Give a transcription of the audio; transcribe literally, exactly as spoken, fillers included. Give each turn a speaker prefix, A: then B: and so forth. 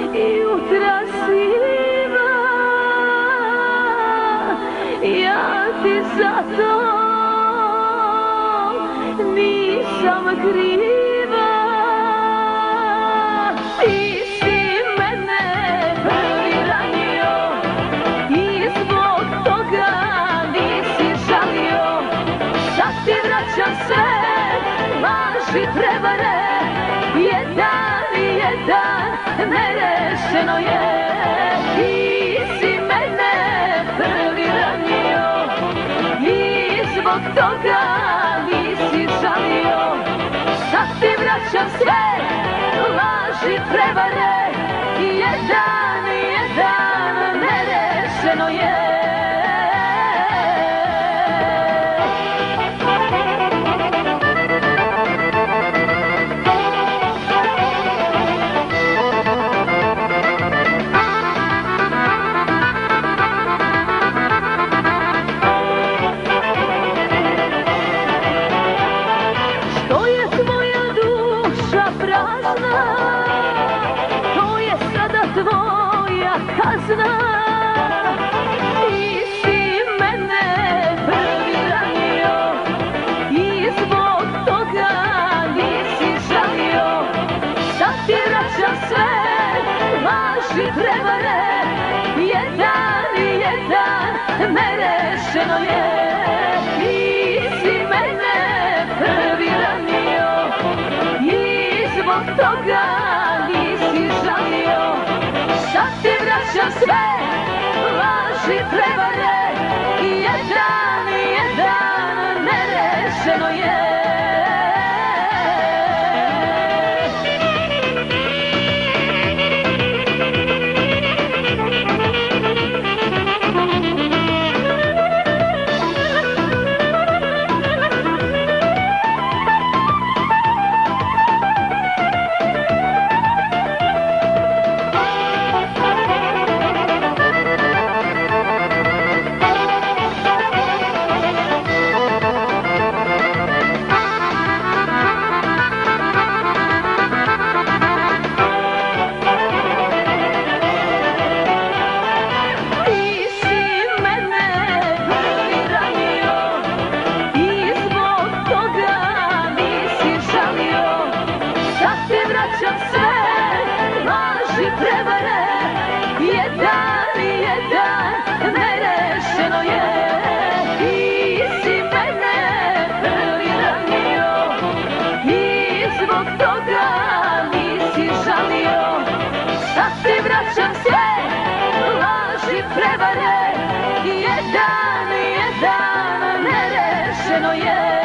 A: jutra siva, ja ti zato nisam kriva. Ti si mene prvi ranio i zbog toga nisi žalio. Sad ti vraćam sve laži, prevare, jedan i jedan nerešeno je. Ti si mene prvi ranio i zbog toga nisi žalio. Sad ti vraćam sve laži, prevare, jedan i jedan nerešeno je. To je sada tvoja kazna. Ti si mene prvi ranio i zbog toga nisi žalio. Sad ti vraćam sve laži, prevare, jedan i jedan nerešeno je. Ti si mene prvi ranio i zbog toga nisi žalio. Sad ti vraćam sve laži, prevare, jedan i jedan nerešeno je. Prevare, jedan i jedan nerešeno je. Ti si mene prvi ranio i zbog toga nisi žalio. Sad ti vraćam sve laži, prevare, jedan i jedan nerešeno je.